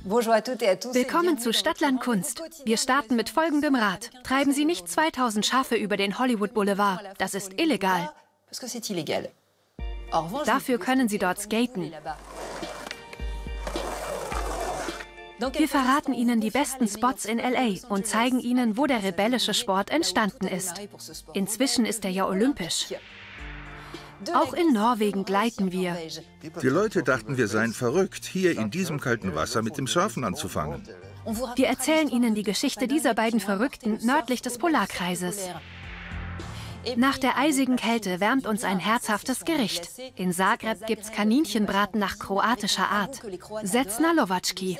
Willkommen zu Stadtland Kunst. Wir starten mit folgendem Rat. Treiben Sie nicht 2000 Schafe über den Hollywood Boulevard. Das ist illegal. Dafür können Sie dort skaten. Wir verraten Ihnen die besten Spots in LA und zeigen Ihnen, wo der rebellische Sport entstanden ist. Inzwischen ist er ja olympisch. Auch in Norwegen gleiten wir. Die Leute dachten, wir seien verrückt, hier in diesem kalten Wasser mit dem Surfen anzufangen. Wir erzählen Ihnen die Geschichte dieser beiden Verrückten nördlich des Polarkreises. Nach der eisigen Kälte wärmt uns ein herzhaftes Gericht. In Zagreb gibt's Kaninchenbraten nach kroatischer Art. Zecna Lovački.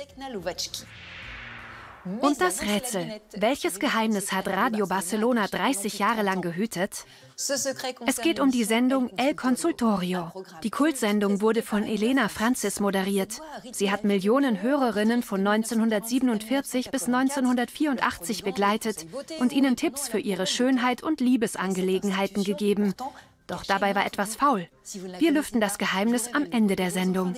Und das Rätsel. Welches Geheimnis hat Radio Barcelona 30 Jahre lang gehütet? Es geht um die Sendung El Consultorio. Die Kultsendung wurde von Elena Francis moderiert. Sie hat Millionen Hörerinnen von 1947 bis 1984 begleitet und ihnen Tipps für ihre Schönheit und Liebesangelegenheiten gegeben. Doch dabei war etwas faul. Wir lüften das Geheimnis am Ende der Sendung.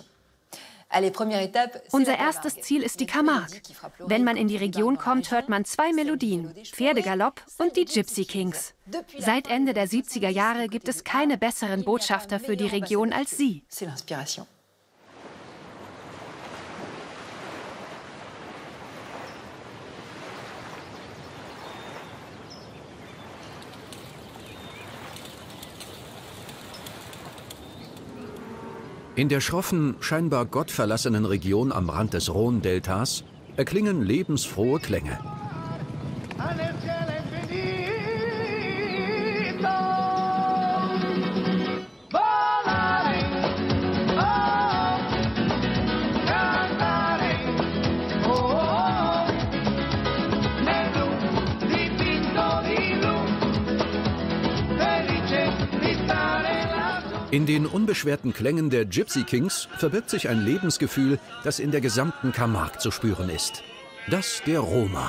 Unser erstes Ziel ist die Camargue. Wenn man in die Region kommt, hört man zwei Melodien, Pferdegalopp und die Gypsy Kings. Seit Ende der 70er Jahre gibt es keine besseren Botschafter für die Region als sie. In der schroffen, scheinbar gottverlassenen Region am Rand des Rhône-Deltas erklingen lebensfrohe Klänge. In den unbeschwerten Klängen der Gypsy Kings verbirgt sich ein Lebensgefühl, das in der gesamten Camargue zu spüren ist. Das der Roma.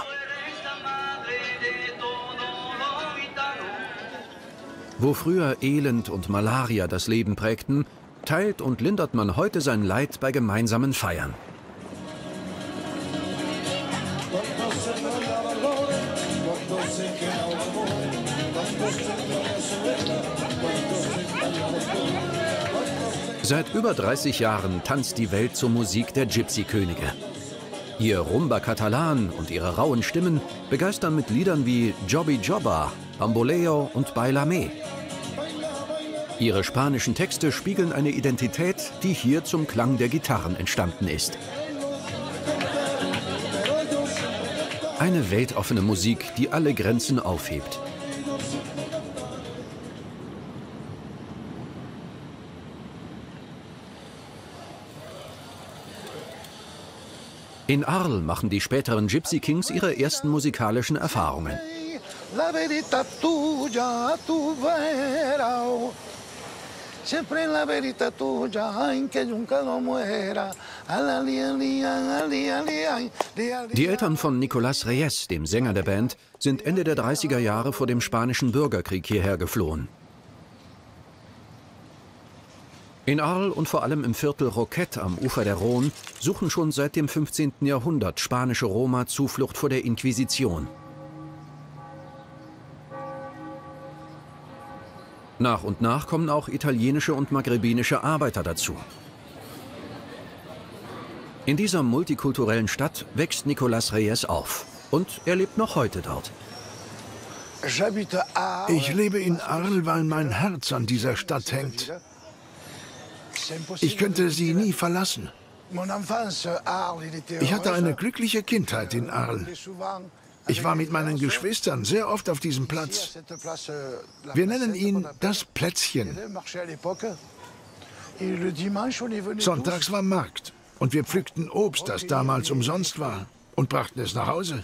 Wo früher Elend und Malaria das Leben prägten, teilt und lindert man heute sein Leid bei gemeinsamen Feiern. Seit über 30 Jahren tanzt die Welt zur Musik der Gypsy-Könige. Ihr Rumba Catalan und ihre rauen Stimmen begeistern mit Liedern wie Jobby Jobba, Bamboleo und Bailame. Ihre spanischen Texte spiegeln eine Identität, die hier zum Klang der Gitarren entstanden ist. Eine weltoffene Musik, die alle Grenzen aufhebt. In Arles machen die späteren Gypsy Kings ihre ersten musikalischen Erfahrungen. Die Eltern von Nicolás Reyes, dem Sänger der Band, sind Ende der 30er Jahre vor dem Spanischen Bürgerkrieg hierher geflohen. In Arles und vor allem im Viertel Roquette am Ufer der Rhône suchen schon seit dem 15. Jahrhundert spanische Roma Zuflucht vor der Inquisition. Nach und nach kommen auch italienische und maghrebinische Arbeiter dazu. In dieser multikulturellen Stadt wächst Nicolás Reyes auf und er lebt noch heute dort. Ich lebe in Arles, weil mein Herz an dieser Stadt hängt. Ich könnte sie nie verlassen. Ich hatte eine glückliche Kindheit in Arles. Ich war mit meinen Geschwistern sehr oft auf diesem Platz. Wir nennen ihn das Plätzchen. Sonntags war Markt und wir pflückten Obst, das damals umsonst war, und brachten es nach Hause.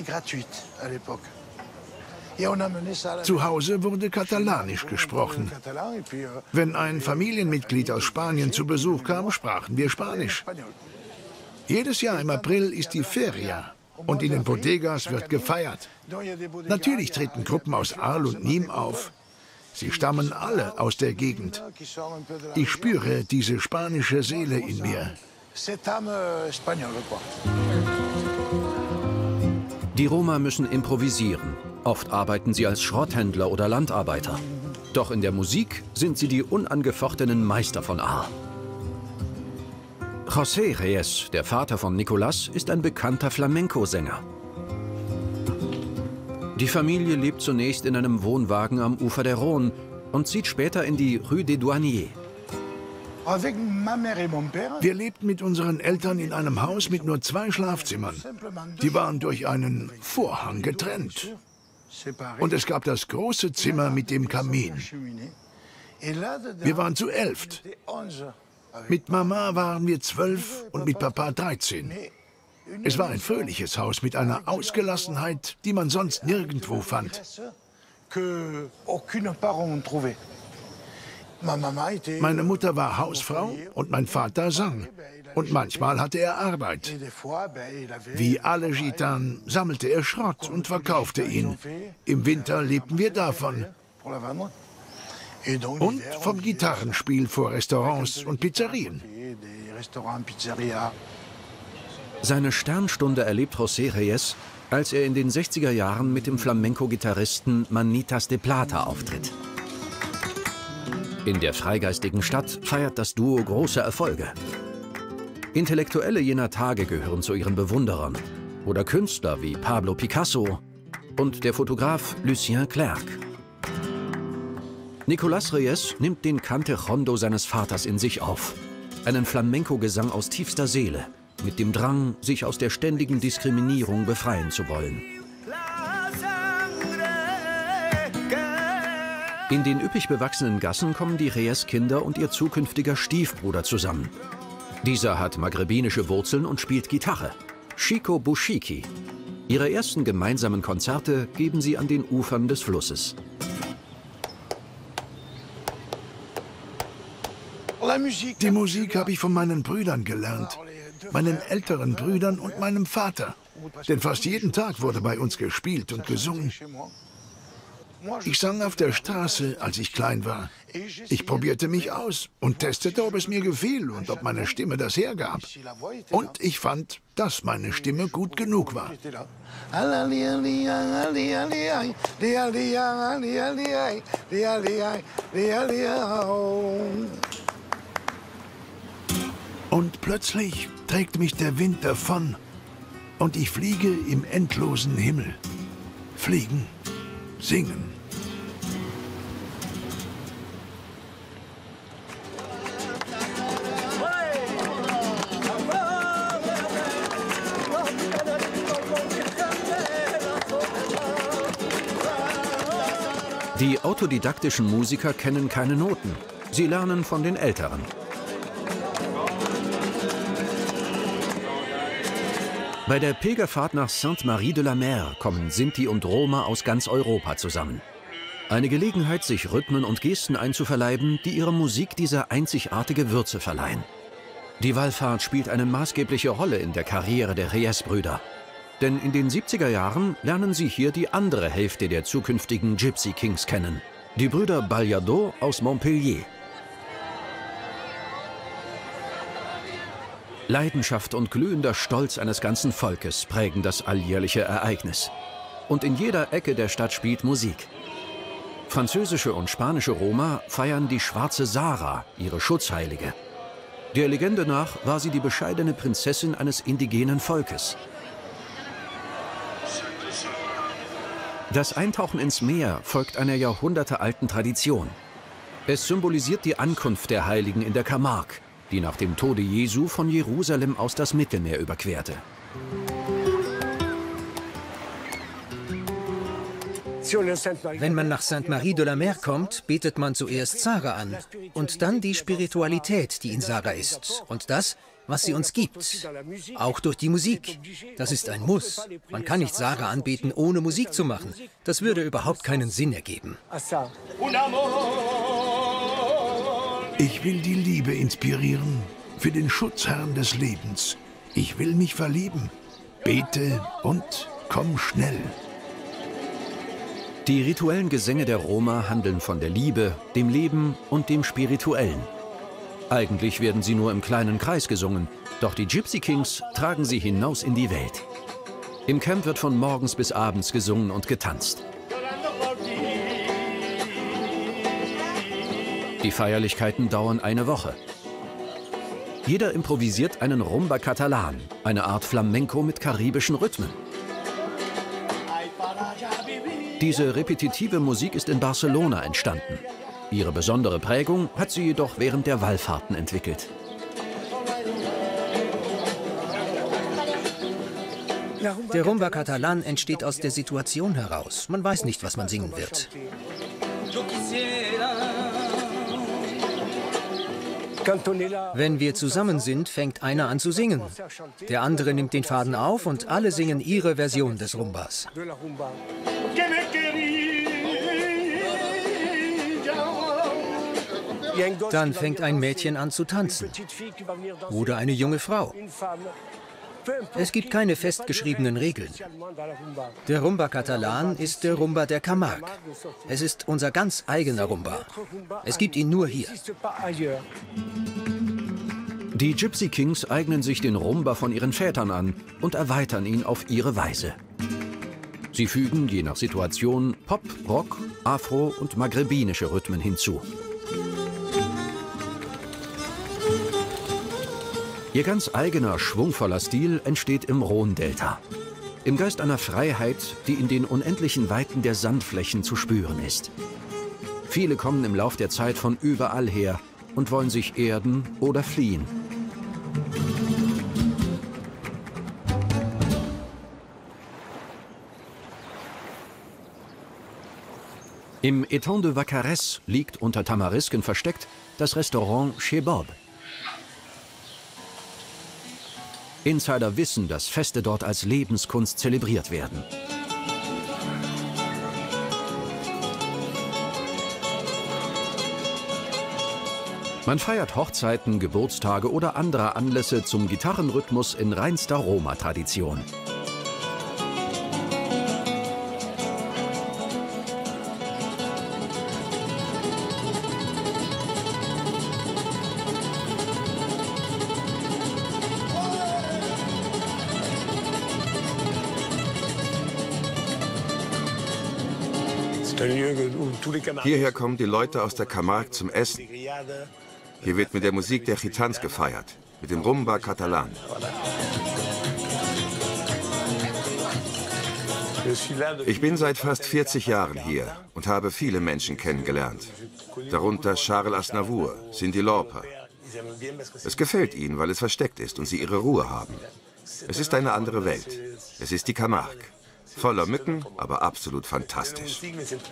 Zu Hause wurde Katalanisch gesprochen. Wenn ein Familienmitglied aus Spanien zu Besuch kam, sprachen wir Spanisch. Jedes Jahr im April ist die Feria und in den Bodegas wird gefeiert. Natürlich treten Gruppen aus Arles und Nîmes auf. Sie stammen alle aus der Gegend. Ich spüre diese spanische Seele in mir. Die Roma müssen improvisieren. Oft arbeiten sie als Schrotthändler oder Landarbeiter. Doch in der Musik sind sie die unangefochtenen Meister von A. José Reyes, der Vater von Nicolás, ist ein bekannter Flamenco-Sänger. Die Familie lebt zunächst in einem Wohnwagen am Ufer der Rhône und zieht später in die Rue des Douaniers. Wir lebten mit unseren Eltern in einem Haus mit nur 2 Schlafzimmern. Die waren durch einen Vorhang getrennt. Und es gab das große Zimmer mit dem Kamin. Wir waren zu 11. Mit Mama waren wir 12 und mit Papa 13. Es war ein fröhliches Haus mit einer Ausgelassenheit, die man sonst nirgendwo fand. Meine Mutter war Hausfrau und mein Vater sang. Und manchmal hatte er Arbeit. Wie alle Gitanen sammelte er Schrott und verkaufte ihn. Im Winter lebten wir davon. Und vom Gitarrenspiel vor Restaurants und Pizzerien. Seine Sternstunde erlebt José Reyes, als er in den 60er Jahren mit dem Flamenco-Gitarristen Manitas de Plata auftritt. In der freigeistigen Stadt feiert das Duo große Erfolge. Intellektuelle jener Tage gehören zu ihren Bewunderern. Oder Künstler wie Pablo Picasso und der Fotograf Lucien Clerc. Nicolás Reyes nimmt den Cante Jondo seines Vaters in sich auf. Einen Flamenco-Gesang aus tiefster Seele, mit dem Drang, sich aus der ständigen Diskriminierung befreien zu wollen. In den üppig bewachsenen Gassen kommen die Reyes-Kinder und ihr zukünftiger Stiefbruder zusammen. Dieser hat maghrebinische Wurzeln und spielt Gitarre. Chico Bouchiki. Ihre ersten gemeinsamen Konzerte geben sie an den Ufern des Flusses. Die Musik habe ich von meinen Brüdern gelernt. Meinen älteren Brüdern und meinem Vater. Denn fast jeden Tag wurde bei uns gespielt und gesungen. Ich sang auf der Straße, als ich klein war. Ich probierte mich aus und testete, ob es mir gefiel und ob meine Stimme das hergab. Und ich fand, dass meine Stimme gut genug war. Und plötzlich trägt mich der Wind davon und ich fliege im endlosen Himmel. Fliegen, singen. Die autodidaktischen Musiker kennen keine Noten. Sie lernen von den Älteren. Bei der Pilgerfahrt nach Sainte-Marie-de-la-Mer kommen Sinti und Roma aus ganz Europa zusammen. Eine Gelegenheit, sich Rhythmen und Gesten einzuverleiben, die ihrer Musik diese einzigartige Würze verleihen. Die Wallfahrt spielt eine maßgebliche Rolle in der Karriere der Reyes-Brüder. Denn in den 70er Jahren lernen sie hier die andere Hälfte der zukünftigen Gypsy Kings kennen. Die Brüder Baliado aus Montpellier. Leidenschaft und glühender Stolz eines ganzen Volkes prägen das alljährliche Ereignis. Und in jeder Ecke der Stadt spielt Musik. Französische und spanische Roma feiern die schwarze Sarah, ihre Schutzheilige. Der Legende nach war sie die bescheidene Prinzessin eines indigenen Volkes. Das Eintauchen ins Meer folgt einer jahrhundertealten Tradition. Es symbolisiert die Ankunft der Heiligen in der Camargue, die nach dem Tode Jesu von Jerusalem aus das Mittelmeer überquerte. Wenn man nach Sainte-Marie-de-la-Mer kommt, betet man zuerst Sarah an und dann die Spiritualität, die in Sarah ist und das, was sie uns gibt, auch durch die Musik. Das ist ein Muss. Man kann nicht Sarah anbeten, ohne Musik zu machen. Das würde überhaupt keinen Sinn ergeben. Ich will die Liebe inspirieren für den Schutzherrn des Lebens. Ich will mich verlieben. Bete und komm schnell. Die rituellen Gesänge der Roma handeln von der Liebe, dem Leben und dem Spirituellen. Eigentlich werden sie nur im kleinen Kreis gesungen, doch die Gypsy Kings tragen sie hinaus in die Welt. Im Camp wird von morgens bis abends gesungen und getanzt. Die Feierlichkeiten dauern eine Woche. Jeder improvisiert einen Rumba Catalan, eine Art Flamenco mit karibischen Rhythmen. Diese repetitive Musik ist in Barcelona entstanden. Ihre besondere Prägung hat sie jedoch während der Wallfahrten entwickelt. Der Rumba Catalan entsteht aus der Situation heraus. Man weiß nicht, was man singen wird. Wenn wir zusammen sind, fängt einer an zu singen. Der andere nimmt den Faden auf und alle singen ihre Version des Rumbas. Dann fängt ein Mädchen an zu tanzen. Oder eine junge Frau. Es gibt keine festgeschriebenen Regeln. Der Rumba Catalan ist der Rumba der Camargue. Es ist unser ganz eigener Rumba. Es gibt ihn nur hier. Die Gypsy Kings eignen sich den Rumba von ihren Vätern an und erweitern ihn auf ihre Weise. Sie fügen, je nach Situation, Pop, Rock, Afro- und maghrebinische Rhythmen hinzu. Ihr ganz eigener, schwungvoller Stil entsteht im Rhône-Delta. Im Geist einer Freiheit, die in den unendlichen Weiten der Sandflächen zu spüren ist. Viele kommen im Lauf der Zeit von überall her und wollen sich erden oder fliehen. Im Étang de Vacarès liegt unter Tamarisken versteckt das Restaurant Chez Bob. Insider wissen, dass Feste dort als Lebenskunst zelebriert werden. Man feiert Hochzeiten, Geburtstage oder andere Anlässe zum Gitarrenrhythmus in reinster Roma-Tradition. Hierher kommen die Leute aus der Camargue zum Essen. Hier wird mit der Musik der Gitans gefeiert, mit dem Rumba Catalan. Ich bin seit fast 40 Jahren hier und habe viele Menschen kennengelernt. Darunter Charles Aznavour, Cyndi Lauper. Es gefällt ihnen, weil es versteckt ist und sie ihre Ruhe haben. Es ist eine andere Welt. Es ist die Camargue. Voller Mücken, aber absolut fantastisch.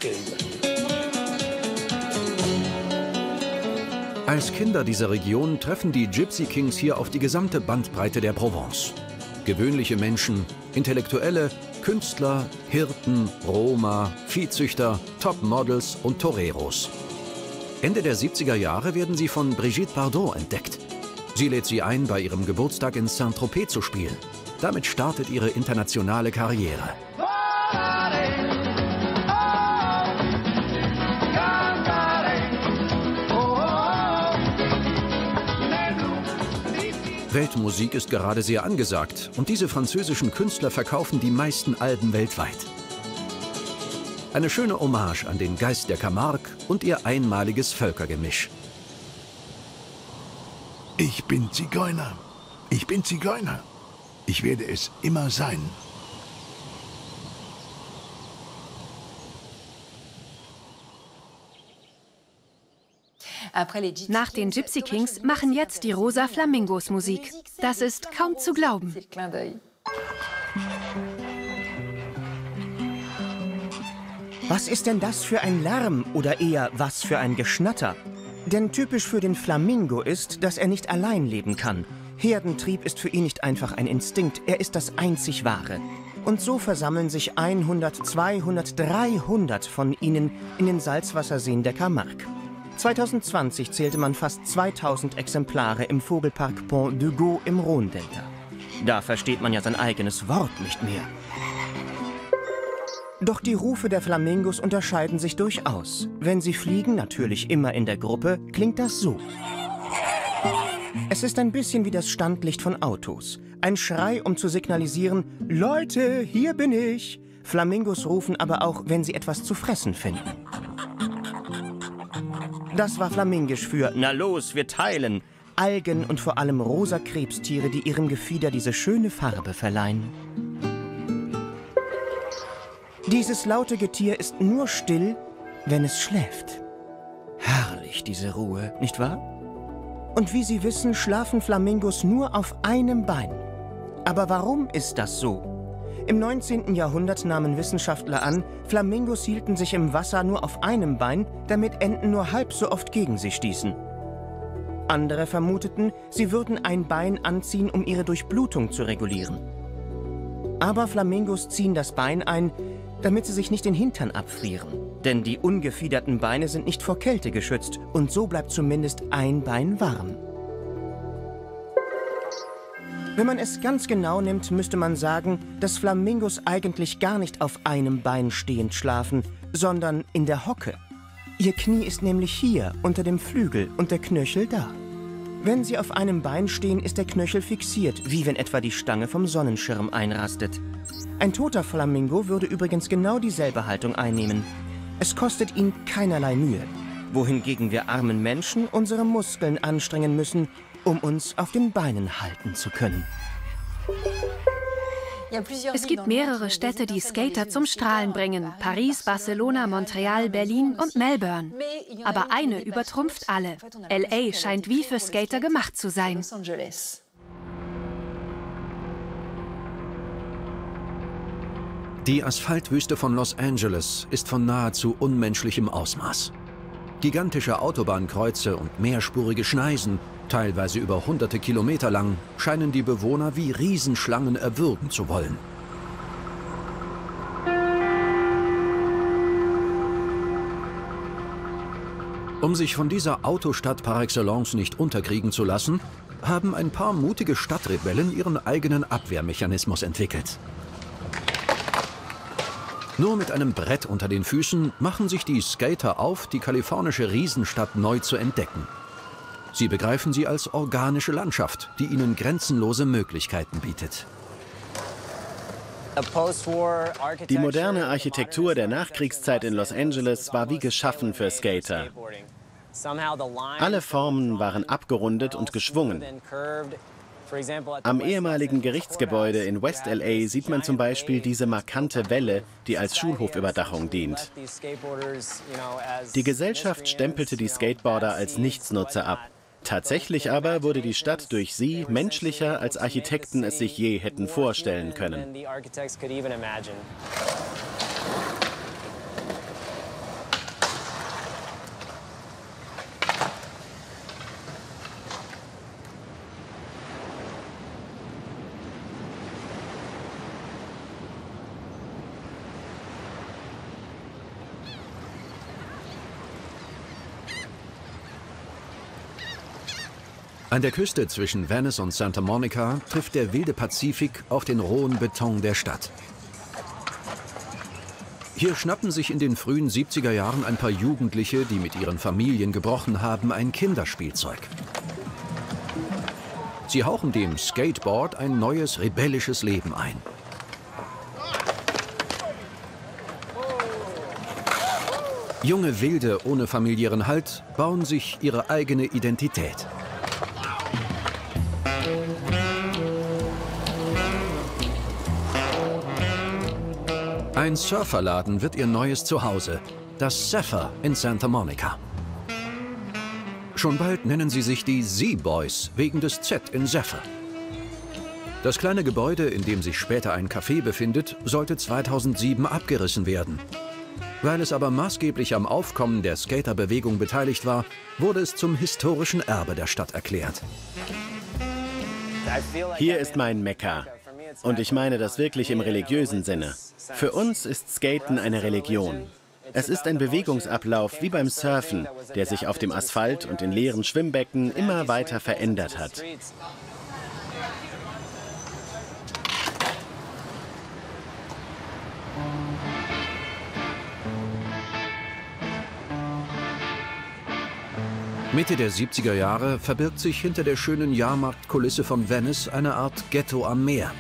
Als Kinder dieser Region treffen die Gypsy Kings hier auf die gesamte Bandbreite der Provence. Gewöhnliche Menschen, Intellektuelle, Künstler, Hirten, Roma, Viehzüchter, Topmodels und Toreros. Ende der 70er Jahre werden sie von Brigitte Bardot entdeckt. Sie lädt sie ein, bei ihrem Geburtstag in Saint-Tropez zu spielen. Damit startet ihre internationale Karriere. Weltmusik ist gerade sehr angesagt und diese französischen Künstler verkaufen die meisten Alben weltweit. Eine schöne Hommage an den Geist der Camargue und ihr einmaliges Völkergemisch. Ich bin Zigeuner. Ich bin Zigeuner. Ich werde es immer sein. Nach den Gypsy Kings machen jetzt die Rosa Flamingos Musik. Das ist kaum zu glauben. Was ist denn das für ein Lärm oder eher was für ein Geschnatter? Denn typisch für den Flamingo ist, dass er nicht allein leben kann. Herdentrieb ist für ihn nicht einfach ein Instinkt, er ist das einzig Wahre. Und so versammeln sich 100, 200, 300 von ihnen in den Salzwasserseen der Camargue. 2020 zählte man fast 2000 Exemplare im Vogelpark Pont de Go im Rhône-Delta. Da versteht man ja sein eigenes Wort nicht mehr. Doch die Rufe der Flamingos unterscheiden sich durchaus. Wenn sie fliegen, natürlich immer in der Gruppe, klingt das so. Es ist ein bisschen wie das Standlicht von Autos. Ein Schrei, um zu signalisieren, Leute, hier bin ich. Flamingos rufen aber auch, wenn sie etwas zu fressen finden. Das war flamingisch für Na los, wir teilen. Algen und vor allem rosa Krebstiere, die ihrem Gefieder diese schöne Farbe verleihen. Dieses laute Getier ist nur still, wenn es schläft. Herrlich, diese Ruhe, nicht wahr? Und wie Sie wissen, schlafen Flamingos nur auf einem Bein. Aber warum ist das so? Im 19. Jahrhundert nahmen Wissenschaftler an, Flamingos hielten sich im Wasser nur auf einem Bein, damit Enten nur halb so oft gegen sie stießen. Andere vermuteten, sie würden ein Bein anziehen, um ihre Durchblutung zu regulieren. Aber Flamingos ziehen das Bein ein, damit sie sich nicht den Hintern abfrieren. Denn die ungefiederten Beine sind nicht vor Kälte geschützt und so bleibt zumindest ein Bein warm. Wenn man es ganz genau nimmt, müsste man sagen, dass Flamingos eigentlich gar nicht auf einem Bein stehend schlafen, sondern in der Hocke. Ihr Knie ist nämlich hier, unter dem Flügel, und der Knöchel da. Wenn sie auf einem Bein stehen, ist der Knöchel fixiert, wie wenn etwa die Stange vom Sonnenschirm einrastet. Ein toter Flamingo würde übrigens genau dieselbe Haltung einnehmen. Es kostet ihn keinerlei Mühe, wohingegen wir armen Menschen unsere Muskeln anstrengen müssen, um uns auf den Beinen halten zu können. Es gibt mehrere Städte, die Skater zum Strahlen bringen. Paris, Barcelona, Montreal, Berlin und Melbourne. Aber eine übertrumpft alle. LA scheint wie für Skater gemacht zu sein. Die Asphaltwüste von Los Angeles ist von nahezu unmenschlichem Ausmaß. Gigantische Autobahnkreuze und mehrspurige Schneisen, teilweise über hunderte Kilometer lang, scheinen die Bewohner wie Riesenschlangen erwürgen zu wollen. Um sich von dieser Autostadt par excellence nicht unterkriegen zu lassen, haben ein paar mutige Stadtrebellen ihren eigenen Abwehrmechanismus entwickelt. Nur mit einem Brett unter den Füßen machen sich die Skater auf, die kalifornische Riesenstadt neu zu entdecken. Sie begreifen sie als organische Landschaft, die ihnen grenzenlose Möglichkeiten bietet. Die moderne Architektur der Nachkriegszeit in Los Angeles war wie geschaffen für Skater. Alle Formen waren abgerundet und geschwungen. Am ehemaligen Gerichtsgebäude in West LA sieht man zum Beispiel diese markante Welle, die als Schulhofüberdachung dient. Die Gesellschaft stempelte die Skateboarder als Nichtsnutzer ab. Tatsächlich aber wurde die Stadt durch sie menschlicher, als Architekten es sich je hätten vorstellen können. An der Küste zwischen Venice und Santa Monica trifft der wilde Pazifik auf den rohen Beton der Stadt. Hier schnappen sich in den frühen 70er Jahren ein paar Jugendliche, die mit ihren Familien gebrochen haben, ein Kinderspielzeug. Sie hauchen dem Skateboard ein neues, rebellisches Leben ein. Junge Wilde ohne familiären Halt bauen sich ihre eigene Identität. Ein Surferladen wird ihr neues Zuhause, das Zephyr in Santa Monica. Schon bald nennen sie sich die Z-Boys wegen des Z in Zephyr. Das kleine Gebäude, in dem sich später ein Café befindet, sollte 2007 abgerissen werden. Weil es aber maßgeblich am Aufkommen der Skaterbewegung beteiligt war, wurde es zum historischen Erbe der Stadt erklärt. Hier ist mein Mekka. Und ich meine das wirklich im religiösen Sinne. Für uns ist Skaten eine Religion. Es ist ein Bewegungsablauf wie beim Surfen, der sich auf dem Asphalt und in leeren Schwimmbecken immer weiter verändert hat. Mitte der 70er Jahre verbirgt sich hinter der schönen Jahrmarktkulisse von Venice eine Art Ghetto am Meer.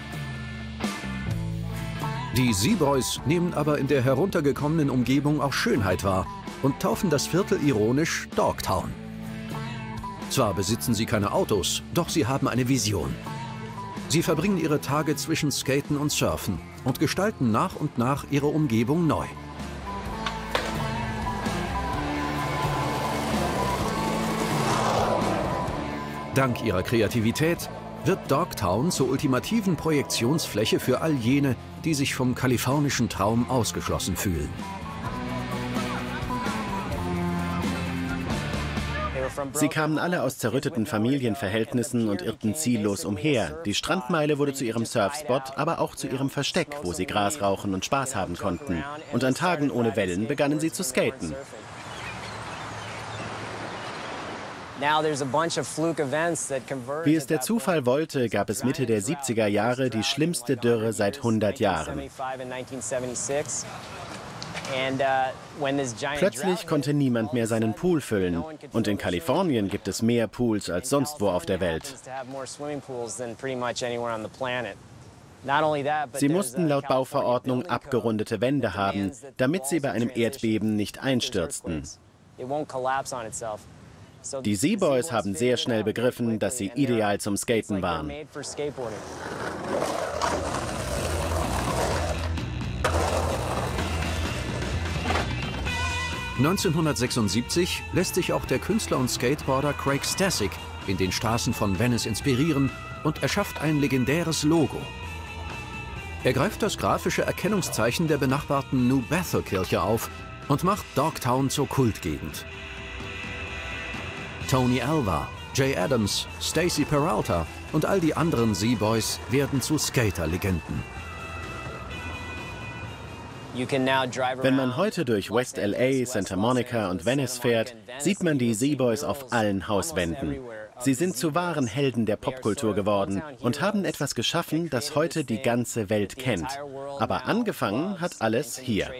Die Seaboys nehmen aber in der heruntergekommenen Umgebung auch Schönheit wahr und taufen das Viertel ironisch Dogtown. Zwar besitzen sie keine Autos, doch sie haben eine Vision. Sie verbringen ihre Tage zwischen Skaten und Surfen und gestalten nach und nach ihre Umgebung neu. Dank ihrer Kreativität wird Dogtown zur ultimativen Projektionsfläche für all jene, die sich vom kalifornischen Traum ausgeschlossen fühlen. Sie kamen alle aus zerrütteten Familienverhältnissen und irrten ziellos umher. Die Strandmeile wurde zu ihrem Surfspot, aber auch zu ihrem Versteck, wo sie Gras rauchen und Spaß haben konnten. Und an Tagen ohne Wellen begannen sie zu skaten. Wie es der Zufall wollte, gab es Mitte der 70er Jahre die schlimmste Dürre seit 100 Jahren. Plötzlich konnte niemand mehr seinen Pool füllen. Und in Kalifornien gibt es mehr Pools als sonst wo auf der Welt. Sie mussten laut Bauverordnung abgerundete Wände haben, damit sie bei einem Erdbeben nicht einstürzten. Die Seaboys haben sehr schnell begriffen, dass sie ideal zum Skaten waren. (1976) lässt sich auch der Künstler und Skateboarder Craig Stasek in den Straßen von Venice inspirieren und erschafft ein legendäres Logo. Er greift das grafische Erkennungszeichen der benachbarten New Bethel-Kirche auf und macht Dogtown zur Kultgegend. Tony Alva, Jay Adams, Stacy Peralta und all die anderen Seaboys werden zu Skater-Legenden. Wenn man heute durch West LA, Santa Monica und Venice fährt, sieht man die Seaboys auf allen Hauswänden. Sie sind zu wahren Helden der Popkultur geworden und haben etwas geschaffen, das heute die ganze Welt kennt. Aber angefangen hat alles hier.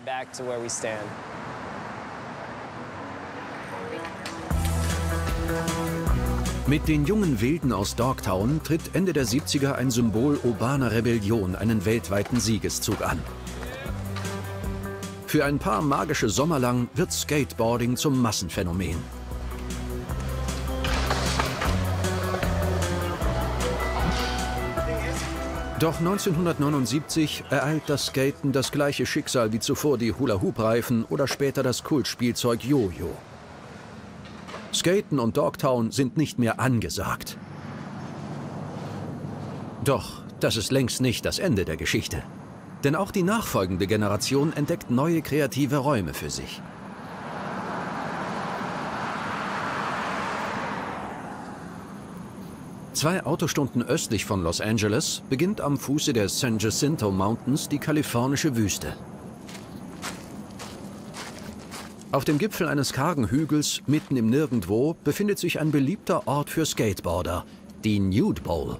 Mit den jungen Wilden aus Dogtown tritt Ende der 70er ein Symbol urbaner Rebellion einen weltweiten Siegeszug an. Für ein paar magische Sommer lang wird Skateboarding zum Massenphänomen. Doch 1979 ereilt das Skaten das gleiche Schicksal wie zuvor die Hula-Hoop-Reifen oder später das Kultspielzeug Jojo. Skaten und Dogtown sind nicht mehr angesagt. Doch das ist längst nicht das Ende der Geschichte. Denn auch die nachfolgende Generation entdeckt neue kreative Räume für sich. Zwei Autostunden östlich von Los Angeles beginnt am Fuße der San Jacinto Mountains die kalifornische Wüste. Auf dem Gipfel eines kargen Hügels, mitten im Nirgendwo, befindet sich ein beliebter Ort für Skateboarder, die Nude Bowl.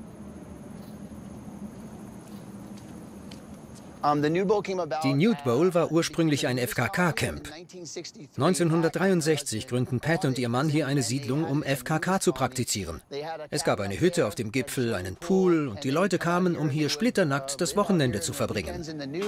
Die Nude Bowl war ursprünglich ein FKK-Camp. 1963 gründen Pat und ihr Mann hier eine Siedlung, um FKK zu praktizieren. Es gab eine Hütte auf dem Gipfel, einen Pool und die Leute kamen, um hier splitternackt das Wochenende zu verbringen.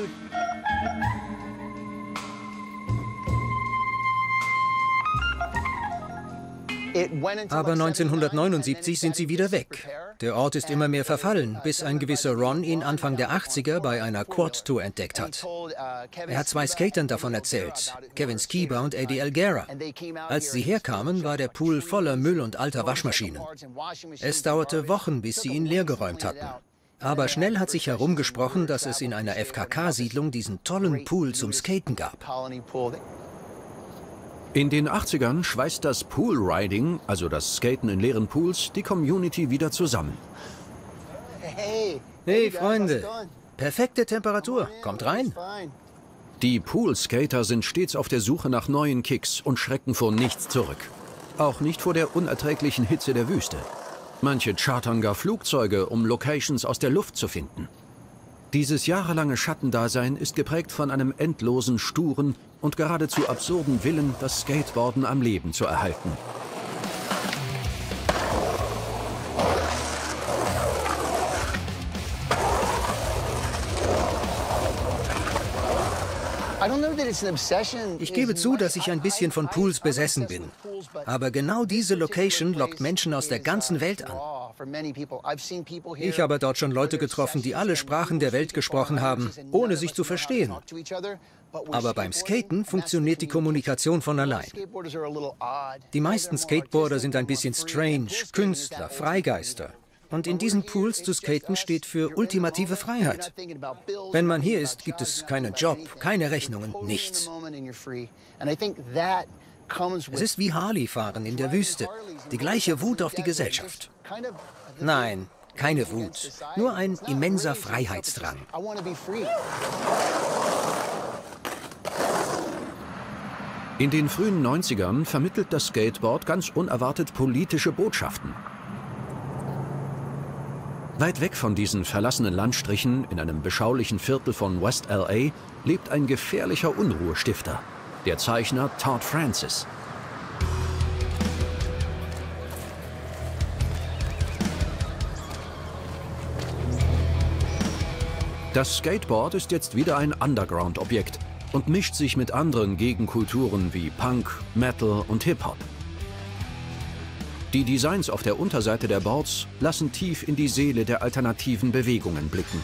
Aber 1979 sind sie wieder weg. Der Ort ist immer mehr verfallen, bis ein gewisser Ron ihn Anfang der 80er bei einer Quad-Tour entdeckt hat. Er hat zwei Skatern davon erzählt, Kevin Skiba und Eddie Elguera. Als sie herkamen, war der Pool voller Müll und alter Waschmaschinen. Es dauerte Wochen, bis sie ihn leergeräumt hatten. Aber schnell hat sich herumgesprochen, dass es in einer FKK-Siedlung diesen tollen Pool zum Skaten gab. In den 80ern schweißt das Poolriding, also das Skaten in leeren Pools, die Community wieder zusammen. Hey Freunde, perfekte Temperatur, kommt rein. Die Poolskater sind stets auf der Suche nach neuen Kicks und schrecken vor nichts zurück. Auch nicht vor der unerträglichen Hitze der Wüste. Manche chartern gar Flugzeuge, um Locations aus der Luft zu finden. Dieses jahrelange Schattendasein ist geprägt von einem endlosen, sturen und geradezu absurden Willen, das Skateboarden am Leben zu erhalten. Ich gebe zu, dass ich ein bisschen von Pools besessen bin. Aber genau diese Location lockt Menschen aus der ganzen Welt an. Ich habe dort schon Leute getroffen, die alle Sprachen der Welt gesprochen haben, ohne sich zu verstehen. Aber beim Skaten funktioniert die Kommunikation von allein. Die meisten Skateboarder sind ein bisschen strange, Künstler, Freigeister. Und in diesen Pools zu skaten steht für ultimative Freiheit. Wenn man hier ist, gibt es keinen Job, keine Rechnungen, nichts. Es ist wie Harley-Fahren in der Wüste. Die gleiche Wut auf die Gesellschaft. Nein, keine Wut, nur ein immenser Freiheitsdrang. In den frühen 90ern vermittelt das Skateboard ganz unerwartet politische Botschaften. Weit weg von diesen verlassenen Landstrichen, in einem beschaulichen Viertel von West LA, lebt ein gefährlicher Unruhestifter, der Zeichner Todd Francis. Das Skateboard ist jetzt wieder ein Underground-Objekt und mischt sich mit anderen Gegenkulturen wie Punk, Metal und Hip-Hop. Die Designs auf der Unterseite der Boards lassen tief in die Seele der alternativen Bewegungen blicken.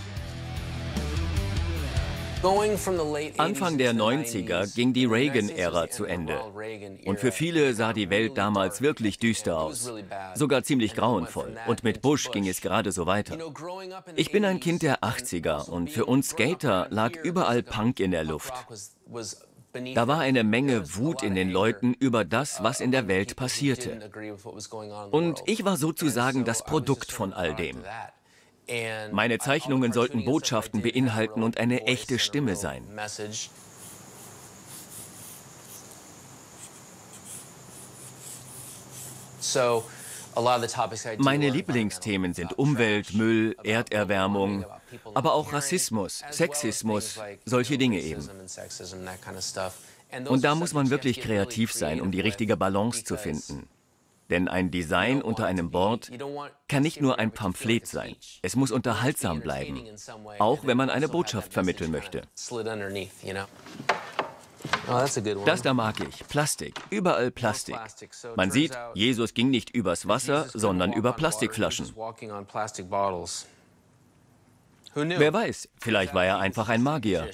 Anfang der 90er ging die Reagan-Ära zu Ende. Und für viele sah die Welt damals wirklich düster aus. Sogar ziemlich grauenvoll. Und mit Bush ging es gerade so weiter. Ich bin ein Kind der 80er und für uns Skater lag überall Punk in der Luft. Da war eine Menge Wut in den Leuten über das, was in der Welt passierte. Und ich war sozusagen das Produkt von all dem. Meine Zeichnungen sollten Botschaften beinhalten und eine echte Stimme sein. Meine Lieblingsthemen sind Umwelt, Müll, Erderwärmung, aber auch Rassismus, Sexismus, solche Dinge eben. Und da muss man wirklich kreativ sein, um die richtige Balance zu finden. Denn ein Design unter einem Board kann nicht nur ein Pamphlet sein. Es muss unterhaltsam bleiben, auch wenn man eine Botschaft vermitteln möchte. Das da mag ich. Plastik. Überall Plastik. Man sieht, Jesus ging nicht übers Wasser, sondern über Plastikflaschen. Wer weiß, vielleicht war er einfach ein Magier.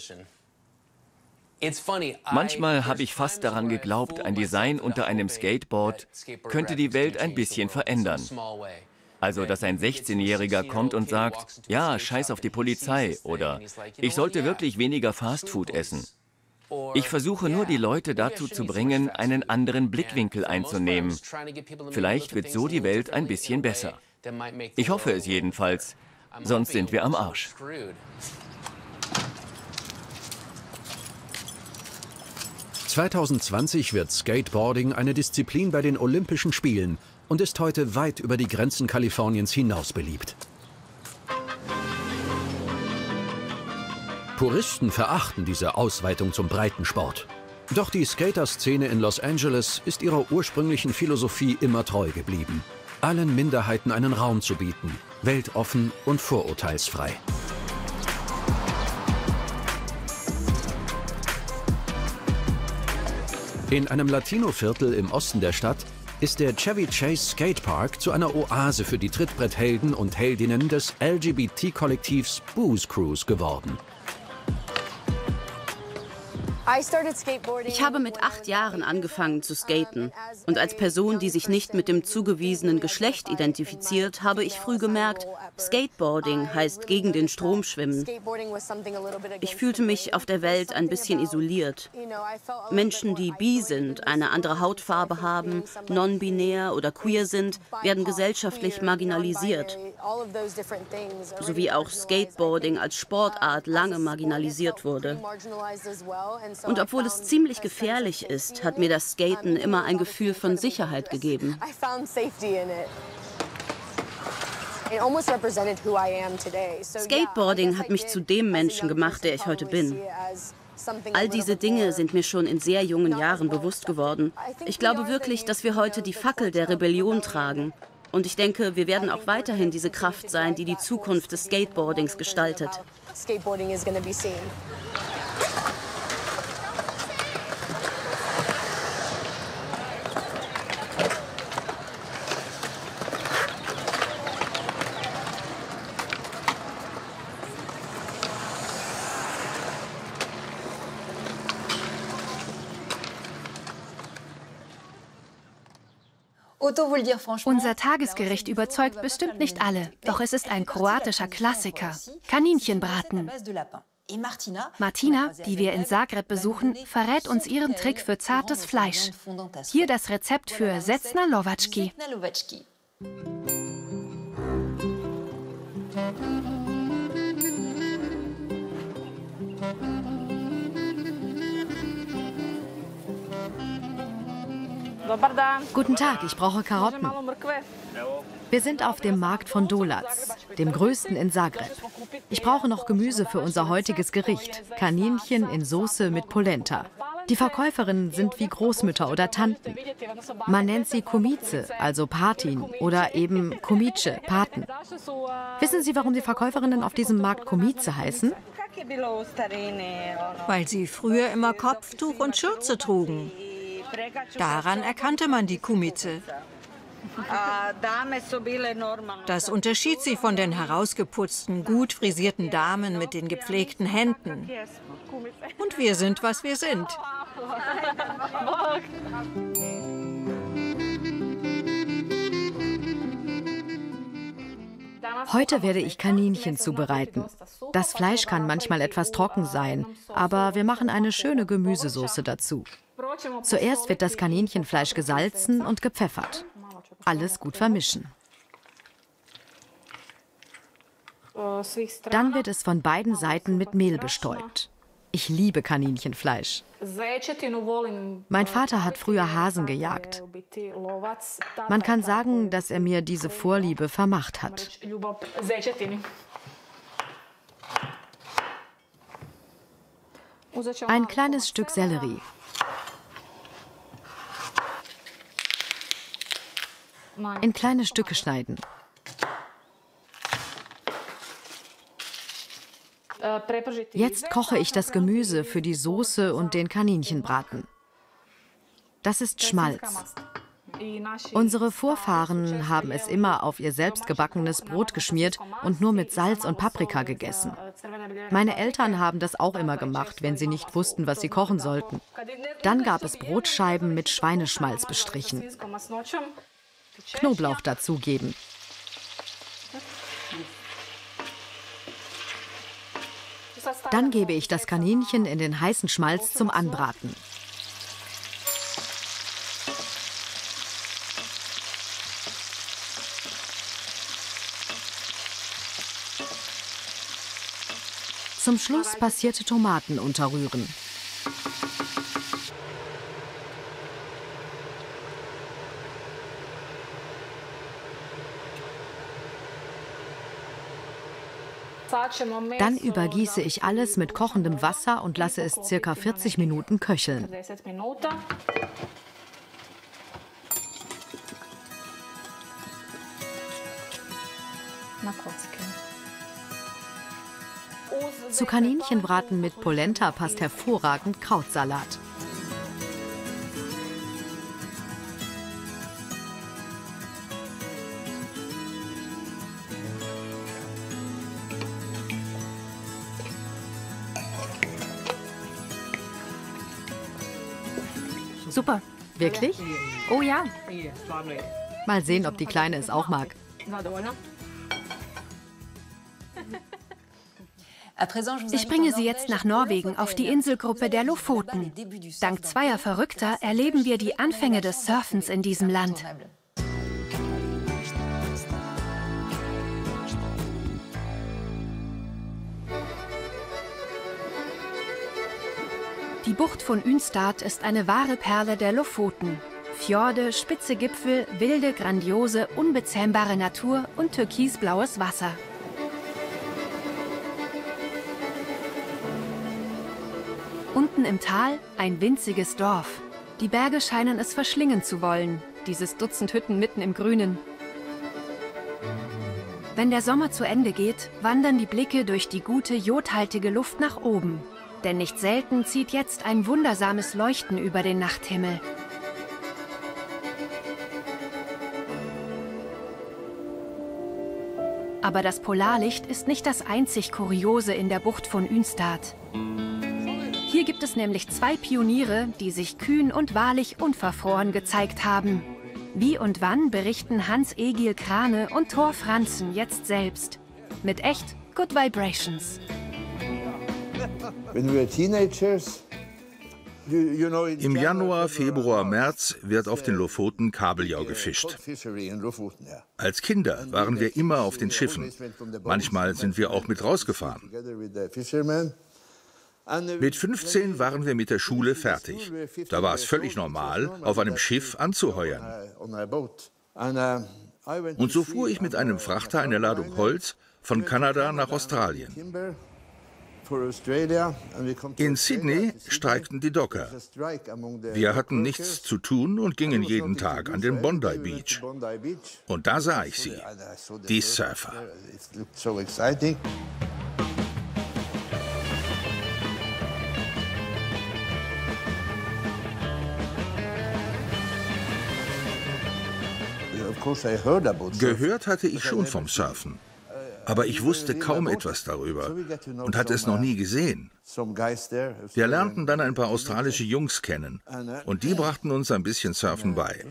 Manchmal habe ich fast daran geglaubt, ein Design unter einem Skateboard könnte die Welt ein bisschen verändern. Also, dass ein 16-Jähriger kommt und sagt, ja, scheiß auf die Polizei oder ich sollte wirklich weniger Fastfood essen. Ich versuche nur, die Leute dazu zu bringen, einen anderen Blickwinkel einzunehmen. Vielleicht wird so die Welt ein bisschen besser. Ich hoffe es jedenfalls, sonst sind wir am Arsch. (2020) wird Skateboarding eine Disziplin bei den Olympischen Spielen und ist heute weit über die Grenzen Kaliforniens hinaus beliebt. Puristen verachten diese Ausweitung zum Breitensport. Doch die Skaterszene in Los Angeles ist ihrer ursprünglichen Philosophie immer treu geblieben: allen Minderheiten einen Raum zu bieten, weltoffen und vorurteilsfrei. In einem Latino-Viertel im Osten der Stadt ist der Chevy Chase Skatepark zu einer Oase für die Trittbretthelden und Heldinnen des LGBT-Kollektivs Booze Cruise geworden. Ich habe mit 8 Jahren angefangen zu skaten. Und als Person, die sich nicht mit dem zugewiesenen Geschlecht identifiziert, habe ich früh gemerkt, Skateboarding heißt gegen den Strom schwimmen. Ich fühlte mich auf der Welt ein bisschen isoliert. Menschen, die bi sind, eine andere Hautfarbe haben, non-binär oder queer sind, werden gesellschaftlich marginalisiert. Sowie auch Skateboarding als Sportart lange marginalisiert wurde. Und obwohl es ziemlich gefährlich ist, hat mir das Skaten immer ein Gefühl von Sicherheit gegeben. Skateboarding hat mich zu dem Menschen gemacht, der ich heute bin. All diese Dinge sind mir schon in sehr jungen Jahren bewusst geworden. Ich glaube wirklich, dass wir heute die Fackel der Rebellion tragen. Und ich denke, wir werden auch weiterhin diese Kraft sein, die die Zukunft des Skateboardings gestaltet. Unser Tagesgericht überzeugt bestimmt nicht alle, doch es ist ein kroatischer Klassiker. Kaninchenbraten. Martina, die wir in Zagreb besuchen, verrät uns ihren Trick für zartes Fleisch. Hier das Rezept für Sečna Lovački. Guten Tag, ich brauche Karotten. Wir sind auf dem Markt von Dolac, dem größten in Zagreb. Ich brauche noch Gemüse für unser heutiges Gericht, Kaninchen in Soße mit Polenta. Die Verkäuferinnen sind wie Großmütter oder Tanten. Man nennt sie Kumice, also Patin, oder eben Kumice, Paten. Wissen Sie, warum die Verkäuferinnen auf diesem Markt Kumice heißen? Weil sie früher immer Kopftuch und Schürze trugen. Daran erkannte man die Kumice. Das unterschied sie von den herausgeputzten, gut frisierten Damen mit den gepflegten Händen. Und wir sind, was wir sind. Heute werde ich Kaninchen zubereiten. Das Fleisch kann manchmal etwas trocken sein, aber wir machen eine schöne Gemüsesoße dazu. Zuerst wird das Kaninchenfleisch gesalzen und gepfeffert. Alles gut vermischen. Dann wird es von beiden Seiten mit Mehl bestäubt. Ich liebe Kaninchenfleisch. Mein Vater hat früher Hasen gejagt. Man kann sagen, dass er mir diese Vorliebe vermacht hat. Ein kleines Stück Sellerie. In kleine Stücke schneiden. Jetzt koche ich das Gemüse für die Soße und den Kaninchenbraten. Das ist Schmalz. Unsere Vorfahren haben es immer auf ihr selbstgebackenes Brot geschmiert und nur mit Salz und Paprika gegessen. Meine Eltern haben das auch immer gemacht, wenn sie nicht wussten, was sie kochen sollten. Dann gab es Brotscheiben mit Schweineschmalz bestrichen. Knoblauch dazugeben. Dann gebe ich das Kaninchen in den heißen Schmalz zum Anbraten. Zum Schluss passierte Tomaten unterrühren. Dann übergieße ich alles mit kochendem Wasser und lasse es ca. 40 Minuten köcheln. Zu Kaninchenbraten mit Polenta passt hervorragend Krautsalat. Super. Wirklich? Oh ja. Mal sehen, ob die Kleine es auch mag. Ich bringe Sie jetzt nach Norwegen auf die Inselgruppe der Lofoten. Dank zweier Verrückter erleben wir die Anfänge des Surfens in diesem Land. Die Bucht von Unstad ist eine wahre Perle der Lofoten. Fjorde, spitze Gipfel, wilde, grandiose, unbezähmbare Natur und türkisblaues Wasser. Unten im Tal ein winziges Dorf. Die Berge scheinen es verschlingen zu wollen, dieses Dutzend Hütten mitten im Grünen. Wenn der Sommer zu Ende geht, wandern die Blicke durch die gute, jodhaltige Luft nach oben. Denn nicht selten zieht jetzt ein wundersames Leuchten über den Nachthimmel. Aber das Polarlicht ist nicht das einzig Kuriose in der Bucht von Unstad. Hier gibt es nämlich zwei Pioniere, die sich kühn und wahrlich unverfroren gezeigt haben. Wie und wann berichten Hans-Egil Krane und Thor Franzen jetzt selbst. Mit echt Good Vibrations. Im Januar, Februar, März wird auf den Lofoten Kabeljau gefischt. Als Kinder waren wir immer auf den Schiffen. Manchmal sind wir auch mit rausgefahren. Mit 15 waren wir mit der Schule fertig. Da war es völlig normal, auf einem Schiff anzuheuern. Und so fuhr ich mit einem Frachter eine Ladung Holz von Kanada nach Australien. In Sydney streikten die Docker. Wir hatten nichts zu tun und gingen jeden Tag an den Bondi Beach. Und da sah ich sie, die Surfer. Gehört hatte ich schon vom Surfen. Aber ich wusste kaum etwas darüber und hatte es noch nie gesehen. Wir lernten dann ein paar australische Jungs kennen und die brachten uns ein bisschen Surfen bei.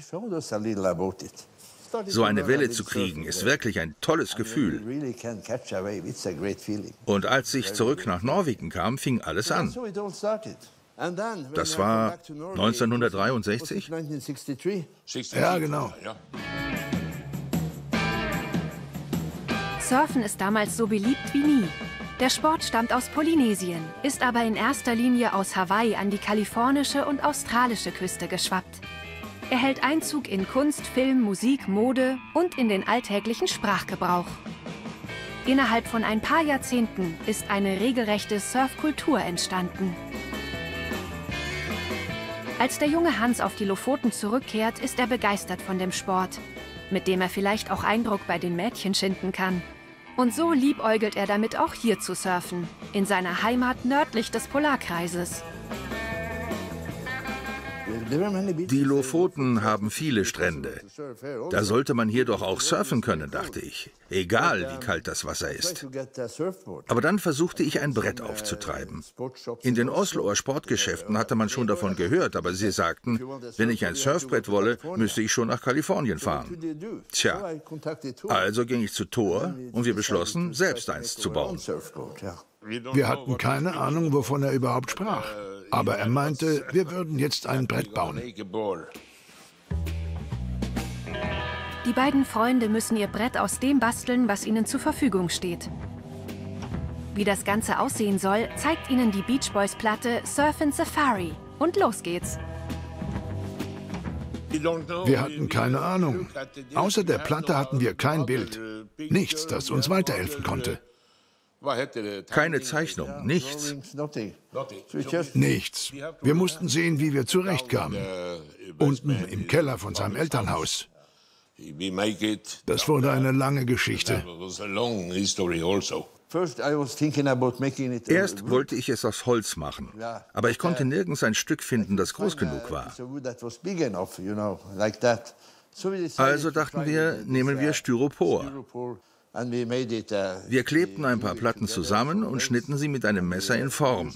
So eine Welle zu kriegen, ist wirklich ein tolles Gefühl. Und als ich zurück nach Norwegen kam, fing alles an. Das war 1963? Ja, genau. Surfen ist damals so beliebt wie nie. Der Sport stammt aus Polynesien, ist aber in erster Linie aus Hawaii an die kalifornische und australische Küste geschwappt. Er hält Einzug in Kunst, Film, Musik, Mode und in den alltäglichen Sprachgebrauch. Innerhalb von ein paar Jahrzehnten ist eine regelrechte Surfkultur entstanden. Als der junge Hans auf die Lofoten zurückkehrt, ist er begeistert von dem Sport, mit dem er vielleicht auch Eindruck bei den Mädchen schinden kann. Und so liebäugelt er damit, auch hier zu surfen, in seiner Heimat nördlich des Polarkreises. Die Lofoten haben viele Strände. Da sollte man hier doch auch surfen können, dachte ich. Egal, wie kalt das Wasser ist. Aber dann versuchte ich, ein Brett aufzutreiben. In den Osloer Sportgeschäften hatte man schon davon gehört, aber sie sagten, wenn ich ein Surfbrett wolle, müsste ich schon nach Kalifornien fahren. Tja, also ging ich zu Thor und wir beschlossen, selbst eins zu bauen. Wir hatten keine Ahnung, wovon er überhaupt sprach. Aber er meinte, wir würden jetzt ein Brett bauen. Die beiden Freunde müssen ihr Brett aus dem basteln, was ihnen zur Verfügung steht. Wie das Ganze aussehen soll, zeigt ihnen die Beach Boys-Platte Surfin' Safari. Und los geht's. Wir hatten keine Ahnung. Außer der Platte hatten wir kein Bild. Nichts, das uns weiterhelfen konnte. Keine Zeichnung, nichts. Nichts. Wir mussten sehen, wie wir zurechtkamen. Unten im Keller von seinem Elternhaus. Das wurde eine lange Geschichte. Erst wollte ich es aus Holz machen, aber ich konnte nirgends ein Stück finden, das groß genug war. Also dachten wir, nehmen wir Styropor. Wir klebten ein paar Platten zusammen und schnitten sie mit einem Messer in Form.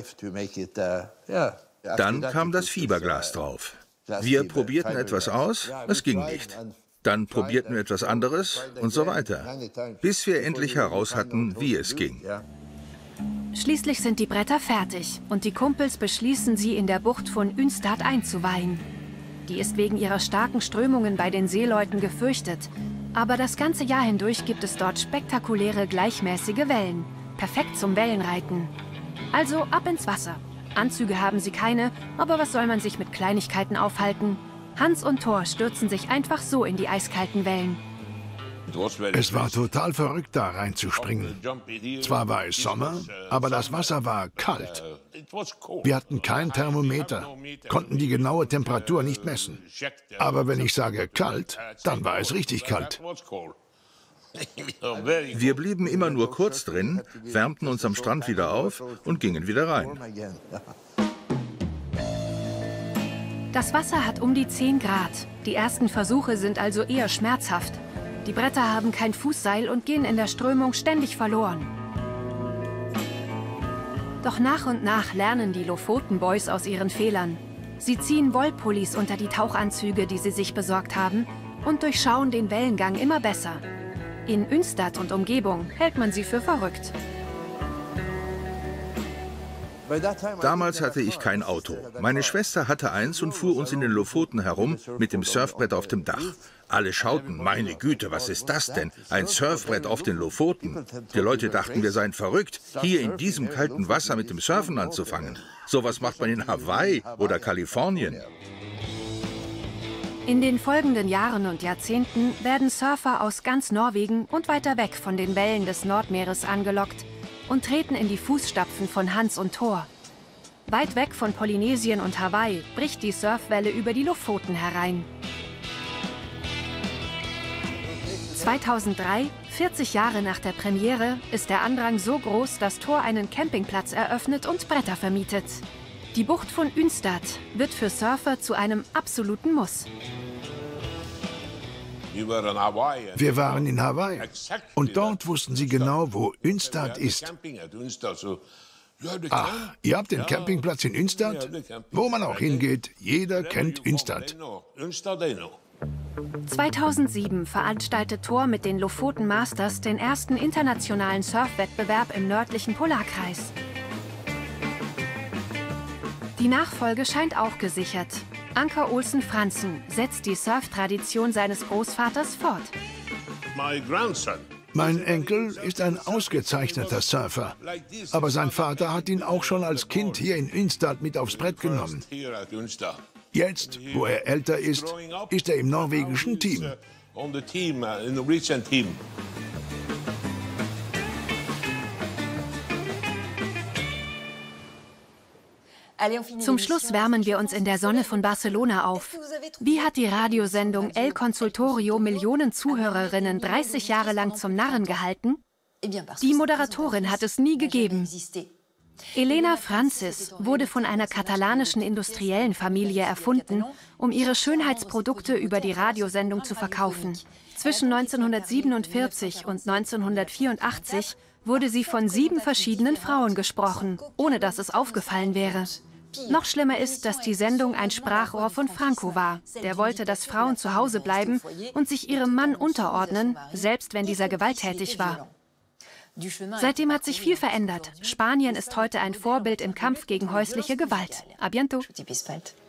Dann kam das Fiberglas drauf. Wir probierten etwas aus, es ging nicht. Dann probierten wir etwas anderes und so weiter, bis wir endlich heraus hatten, wie es ging. Schließlich sind die Bretter fertig und die Kumpels beschließen, sie in der Bucht von Ynstad einzuweihen. Die ist wegen ihrer starken Strömungen bei den Seeleuten gefürchtet. Aber das ganze Jahr hindurch gibt es dort spektakuläre, gleichmäßige Wellen. Perfekt zum Wellenreiten. Also ab ins Wasser. Anzüge haben sie keine, aber was soll man sich mit Kleinigkeiten aufhalten? Hans und Thor stürzen sich einfach so in die eiskalten Wellen. Es war total verrückt, da reinzuspringen. Zwar war es Sommer, aber das Wasser war kalt. Wir hatten kein Thermometer, konnten die genaue Temperatur nicht messen. Aber wenn ich sage kalt, dann war es richtig kalt. Wir blieben immer nur kurz drin, wärmten uns am Strand wieder auf und gingen wieder rein. Das Wasser hat um die 10 Grad. Die ersten Versuche sind also eher schmerzhaft. Die Bretter haben kein Fußseil und gehen in der Strömung ständig verloren. Doch nach und nach lernen die Lofoten Boys aus ihren Fehlern. Sie ziehen Wollpullis unter die Tauchanzüge, die sie sich besorgt haben, und durchschauen den Wellengang immer besser. In Ünstad und Umgebung hält man sie für verrückt. Damals hatte ich kein Auto. Meine Schwester hatte eins und fuhr uns in den Lofoten herum mit dem Surfbrett auf dem Dach. Alle schauten, meine Güte, was ist das denn? Ein Surfbrett auf den Lofoten. Die Leute dachten, wir seien verrückt, hier in diesem kalten Wasser mit dem Surfen anzufangen. Sowas macht man in Hawaii oder Kalifornien. In den folgenden Jahren und Jahrzehnten werden Surfer aus ganz Norwegen und weiter weg von den Wellen des Nordmeeres angelockt und treten in die Fußstapfen von Hans und Thor. Weit weg von Polynesien und Hawaii bricht die Surfwelle über die Lofoten herein. 2003, 40 Jahre nach der Premiere, ist der Andrang so groß, dass Thor einen Campingplatz eröffnet und Bretter vermietet. Die Bucht von Ünstad wird für Surfer zu einem absoluten Muss. Wir waren in Hawaii und dort wussten sie genau, wo Ünstad ist. Ach, ihr habt den Campingplatz in Ünstad? Wo man auch hingeht, jeder kennt Ünstad. 2007 veranstaltet Thor mit den Lofoten Masters den ersten internationalen Surfwettbewerb im nördlichen Polarkreis. Die Nachfolge scheint auch gesichert. Anker Olsen Franzen setzt die Surftradition seines Großvaters fort. Mein Enkel ist ein ausgezeichneter Surfer, aber sein Vater hat ihn auch schon als Kind hier in Ünstad mit aufs Brett genommen. Jetzt, wo er älter ist er im norwegischen Team. Zum Schluss wärmen wir uns in der Sonne von Barcelona auf. Wie hat die Radiosendung El Consultorio Millionen Zuhörerinnen 30 Jahre lang zum Narren gehalten? Die Moderatorin hat es nie gegeben. Elena Francis wurde von einer katalanischen industriellen Familie erfunden, um ihre Schönheitsprodukte über die Radiosendung zu verkaufen. Zwischen 1947 und 1984 wurde sie von 7 verschiedenen Frauen gesprochen, ohne dass es aufgefallen wäre. Noch schlimmer ist, dass die Sendung ein Sprachrohr von Franco war. Der wollte, dass Frauen zu Hause bleiben und sich ihrem Mann unterordnen, selbst wenn dieser gewalttätig war. Seitdem hat sich viel verändert. Spanien ist heute ein Vorbild im Kampf gegen häusliche Gewalt. A bientôt.